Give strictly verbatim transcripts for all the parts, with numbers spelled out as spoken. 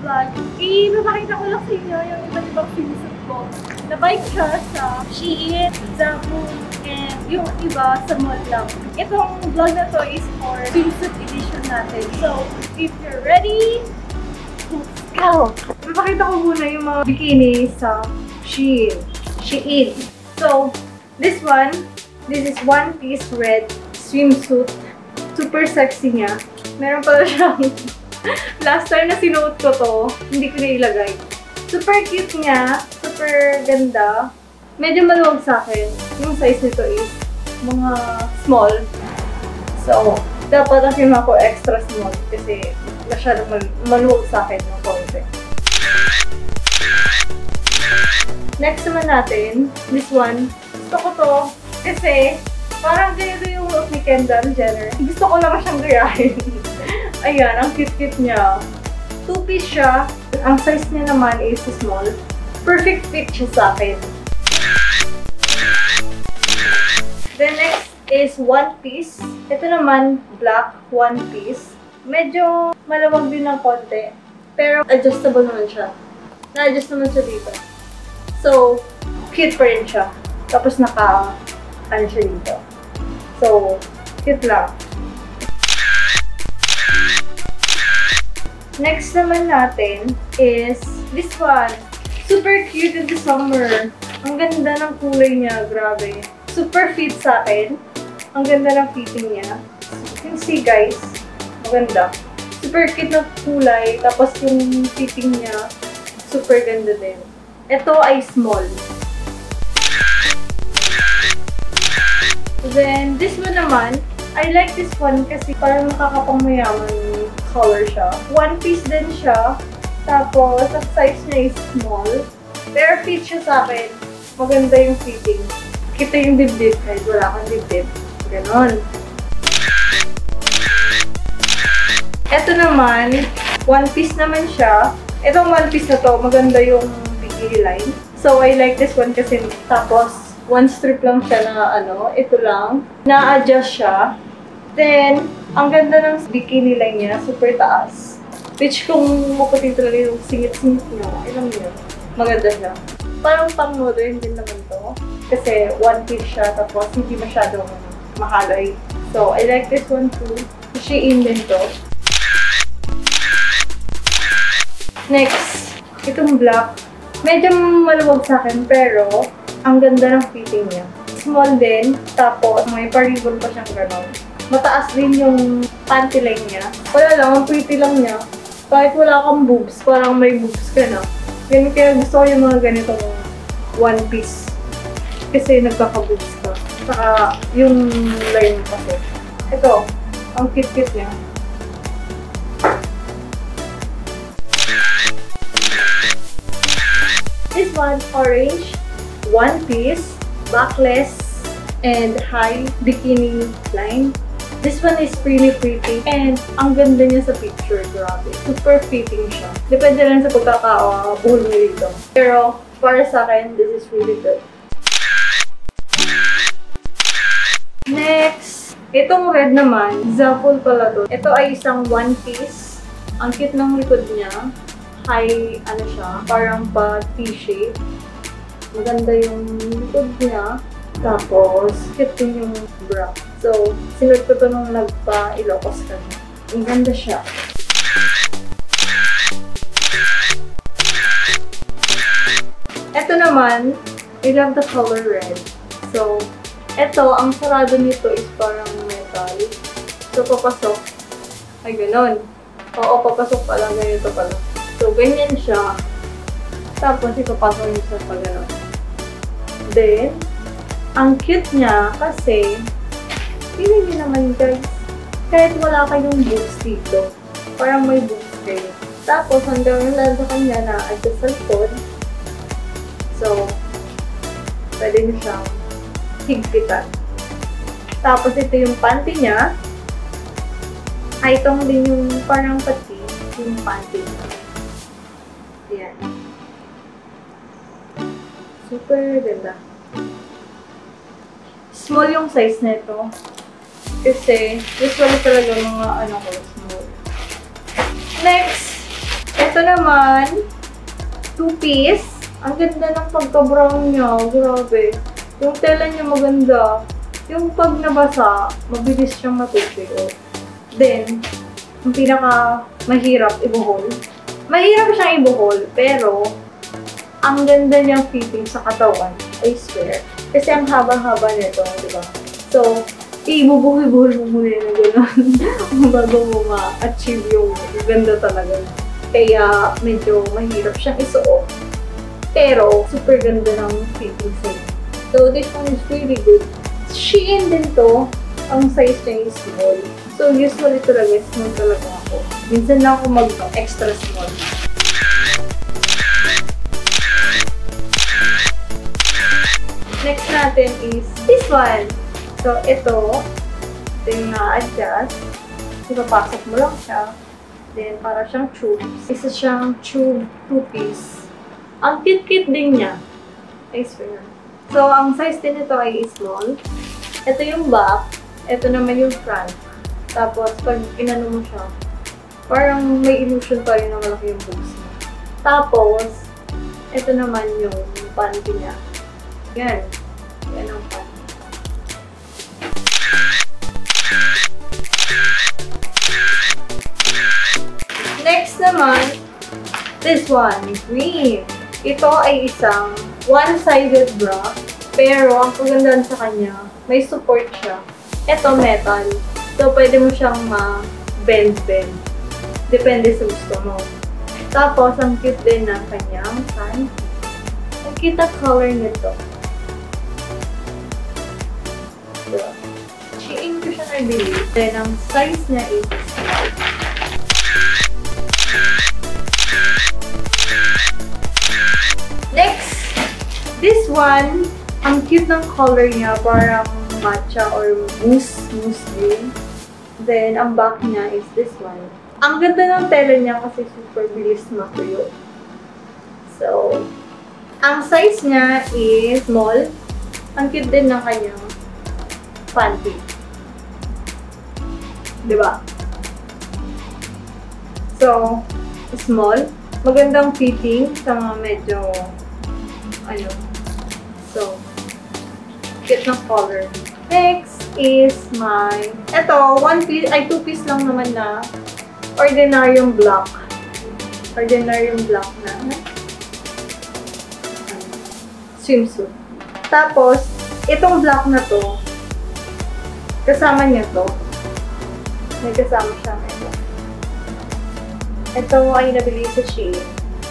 vlog, ipapakita ko lang sa inyo yung iba't ibang swimsuit ko. Nabike siya sa Shein, Zabu, and yung iba sa mall lang. Itong vlog na to is for swimsuit edition natin. So, if you're ready, let's go! Ipapakita ko muna yung mga bikini sa Shein. Shein. So, this one, this is one piece red swimsuit. Super sexy niya. Meron pala siyang last time na sinuot ko to, hindi ko na ilagay. Super cute niya. Super ganda. Medyo maluwag sa akin. Yung size nito is mga small. So, dapat ang kinuha ko extra small kasi masyadong mal maluwag sa akin ng konti. Next naman natin, this one. Gusto ko to kasi parang ganito yung look ni Kendall Jenner. Gusto ko naman siyang gayahin. Ayan, ang cute-cute niya. Two-piece siya. Ang size niya naman is small. Perfect fit siya sa akin. Then next is one piece. Ito naman, black one piece. Medyo malawag din ng konti. Pero adjustable naman siya. Na-adjust naman siya dito. So, cute pa rin siya. Tapos naka, ano siya dito. So, cute lang. Next naman natin is this one. Super cute in the summer. Ang ganda ng kulay niya, grabe. Super fit sa akin. Ang ganda ng fitting niya. You can see guys, maganda. Super cute na kulay, tapos yung fitting niya, super ganda din. Ito ay small. Then, this one naman, I like this one kasi parang nakakapangmayaman yung color siya. One piece din siya. Tapos, ang size niya is small. Pero fit siya sa akin. Maganda yung fitting. Kita yung dibdib kahit wala kang dibdib. Ganon. Ito naman, one piece naman siya. Itong one piece na to, maganda yung bikini line. So, I like this one kasi tapos, one strip lang siya na ano, ito lang. Na-adjust siya. Then, ang ganda ng bikini line niya, super taas. Which kung maputin talaga yung singit-singit niya, ilang yun, maganda siya. Parang pang-modern din naman to. Kasi one piece siya, tapos hindi masyadong mahalay. So, I like this one too. Shein din to. Next, itong black. Medyo maluwag sa akin, pero ang ganda ng fitting niya. Small din, tapos may pa-ribbon pa siyang gano'n. Mataas din yung panty line niya. Wala lang, ang pretty lang niya. Kahit wala kang boobs, parang may boobs ka na. Ganun kaya gusto ko yung mga ganitong one piece. Kasi nagkaka-boobs ka. Saka yung line kasi. Ito, ang cute-cute niya. This one, orange. One piece, backless, and high bikini line. This one is really pretty and ang ganda niya sa picture, grabe. Super fitting siya. Depende lang sa pagkakabuhol niya dito. Pero para sa akin, this is really good. Next, itong red naman, Zaful pala to. Ito ay isang one piece. Ang cute ng likod niya. High, ano siya, parang pa T-shape. Maganda yung likod niya. Tapos, cute din yung bra. So, sinuot ko ito nung nagpa-Ilocos kami. Ang ganda siya. Ito naman, I love the color red. So, ito, ang sarado nito is parang metal. So, papasok. Ay, ganon. Oo, papasok pala. Ganito pala. So, ganyan siya. Tapos, ipapasok niyo sa pag gano'n. Then, ang cute niya kasi, feeling niyo naman guys, kahit wala kayong boobs dito, parang may boobs kayo. Tapos, hanggang lang sa kanya na adjust sa likod. So, pwede niyo siyang higpitan. Tapos, ito yung panty niya. Ay, itong din yung parang pati, yung panty niya. Ayan. Super ganda. Small yung size nito. Kasi, usually talaga mga ano ko, small. Next, Ito naman, two-piece. Ang ganda ng pagka-brown niya. Grabe. Yung tela niya maganda. Yung pag nabasa, mabilis siyang matutuyo. Then, yung pinaka mahirap ibuhol. Mahirap siyang ibuhol, pero ang ganda niyang fitting sa katawan, I swear. Kasi ang haba-haba nito, di ba? So, ibubuhol-buhol mo muna na gano'n bago mo ma-achieve yung ganda talaga. Kaya medyo mahirap siyang isuot. Pero, super ganda ng fitting sa'yo. So, this one is really good. Shein din to. Ang size niya is small. So, usually talaga, small talaga ako. Minsan lang ako mag-extra small. Next natin is this one. So, ito. Ito yung na-adjust. Ipapasok mo lang siya. Then, para siyang tube. Isa siyang tube two-piece. Ang cute-cute din niya. I swear. So, ang size din ito ay small. Ito yung back. Ito naman yung front. Tapos, pag inano mo siya, parang may illusion pa rin na malaki yung boobs niya. Tapos, ito naman yung panty niya. Yan. Yan ang panty. Next naman, this one, green. Ito ay isang one-sided bra. Pero, ang kagandahan sa kanya, may support siya. Ito, metal. So, pwede mo siyang ma-bend-bend. Depende sa gusto mo. Tapos, ang cute din ng kanyang pants. Ang cute ang color nito. So, Shein ko siya nabili. Then, ang size niya is small. Next, this one, ang cute ng color niya, parang matcha or mousse, mousse green. Then, ang back niya is this one. Ang ganda ng tela niya kasi super bilis matuyo. So, ang size niya is small. Ang cute din ng kanyang panty. Diba? So, small. Magandang fitting sa mga medyo ano. So, cute ng color. Next is my, eto, one piece, ay two piece lang naman na ordinaryong black. Ordinaryong black na swimsuit. Tapos, itong black na to, kasama niya to. May kasama siya ito. Ito ay nabili sa Shein.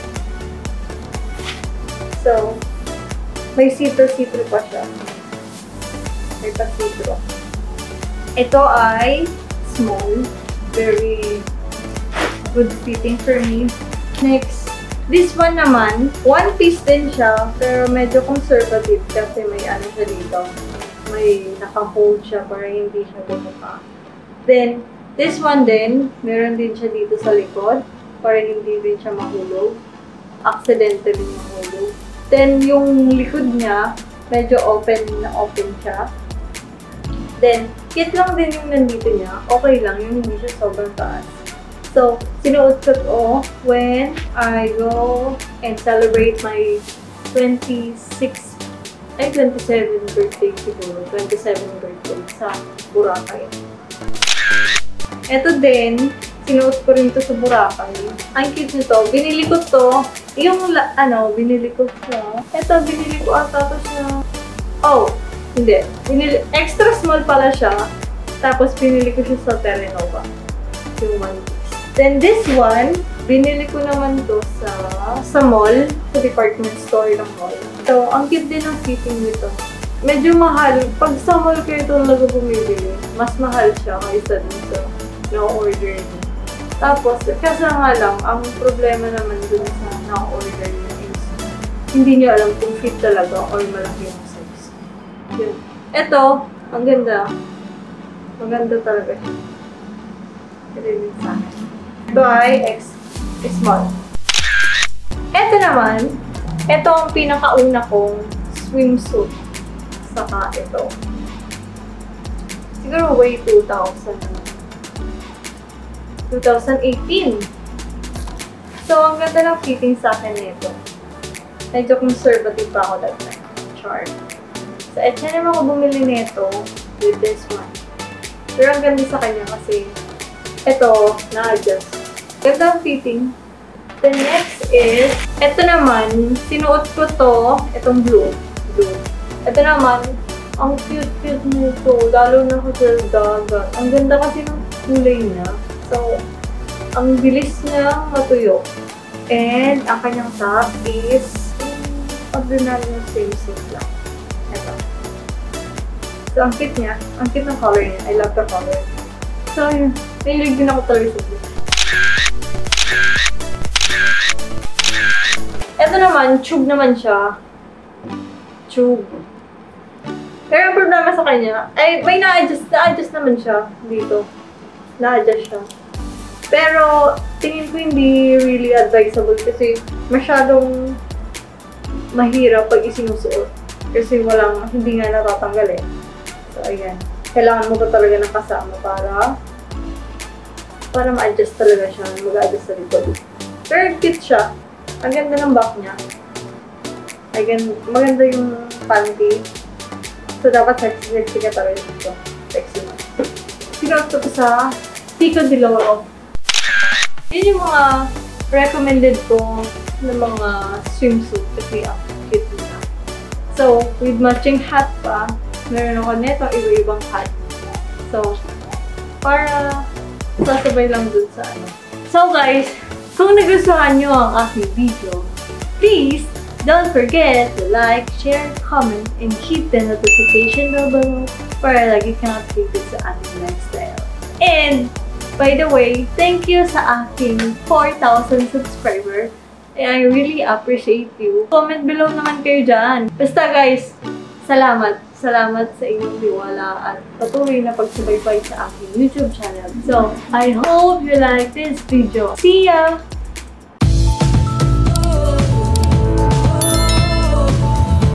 So, may sitro-sitro pa siya. May pa-sitro. Ito ay small. Very good fitting for me. Next, this one naman, one piece din siya, pero medyo conservative kasi may ano siya dito. May naka-hold siya para hindi siya bumuka. Then, this one din, meron din siya dito sa likod para hindi din siya mahulog. Accidentally mahulog. Then, yung likod niya, medyo open na open siya. Then, cute lang din yung nandito niya. Okay lang, yung hindi siya sobrang taas. So, sinuot ko to when I go and celebrate my twenty-sixth, ay twenty-seventh birthday siguro. twenty-seventh birthday sa Boracay. Ito din, sinuot ko rin to sa Boracay. Ang cute nito. Binili ko to. Yung, ano, binili ko siya. Ito, binili ko ata to siya. Oh, hindi. Binili, extra small pala siya. Tapos, binili ko siya sa Telenova. Yung one piece. Then, this one, binili ko naman to sa, sa mall. Sa department store ng mall. So, ang cute din ang fitting nito. Medyo mahal. Pag sa mall kayo talaga bumibili, mas mahal siya kaysa dun sa na-order niyo. Tapos, kasi nga lang, ang problema naman dun sa na-order niyo is hindi niyo alam kung fit talaga or malaki yung size. Yun. Ito, ang ganda. Maganda talaga siya. Really sa akin. Ito ay X small. Ito naman, ito ang pinakauna kong swimsuit. Saka ito. Siguro way two thousand. twenty eighteen. So, ang ganda ng fitting sa akin nito. Medyo conservative pa ako that time. Chart. So, H and M ako bumili nito with this one. Pero ang ganda sa kanya kasi ito, na-adjust. Ganda ang fitting. The next is, ito naman, sinuot ko to, itong blue. Blue. Ito naman, ang cute-cute nito, lalo na ko sa dagat. Ang ganda kasi ng kulay niya. So, ang bilis niya matuyo. And, ang kanyang top is, ordinary na swimsuit lang. Ito. So, ang cute niya. Ang cute ng color niya. I love the color. So, yun. Nahilig din ako talaga sa blue. Ito naman, tube naman siya. Tube. Pero ang problema sa kanya, ay may na-adjust, na-adjust naman siya dito. Na-adjust siya. Pero, tingin ko hindi really advisable kasi masyadong mahirap pag isinusuot. Kasi walang, hindi nga natatanggal eh. So, ayan. Kailangan mo pa talaga ng kasama para para ma-adjust talaga siya. Mag-adjust sa likod. Pero cute siya. Ang ganda ng back niya. Again, maganda yung panty. So, dapat sexy-sexy ka talaga dito. Sexy mo. Sinuot ko sa Pico de Loro. Yun yung mga recommended ko ng mga swimsuit kasi ang cute nila. So, with matching hat pa, meron ako neto iba-ibang hat. So, para sasabay lang dun sa ano. So guys, kung nagustuhan nyo ang aking video, please don't forget to like, share, comment, and hit the notification bell below para lagi kang updated sa ating lifestyle. And, by the way, thank you sa aking four thousand subscriber. I really appreciate you. Comment below naman kayo dyan. Basta guys, salamat. Salamat sa inyong tiwala at patuloy na pagsubaybay sa aking YouTube channel. So, I hope you like this video. See ya!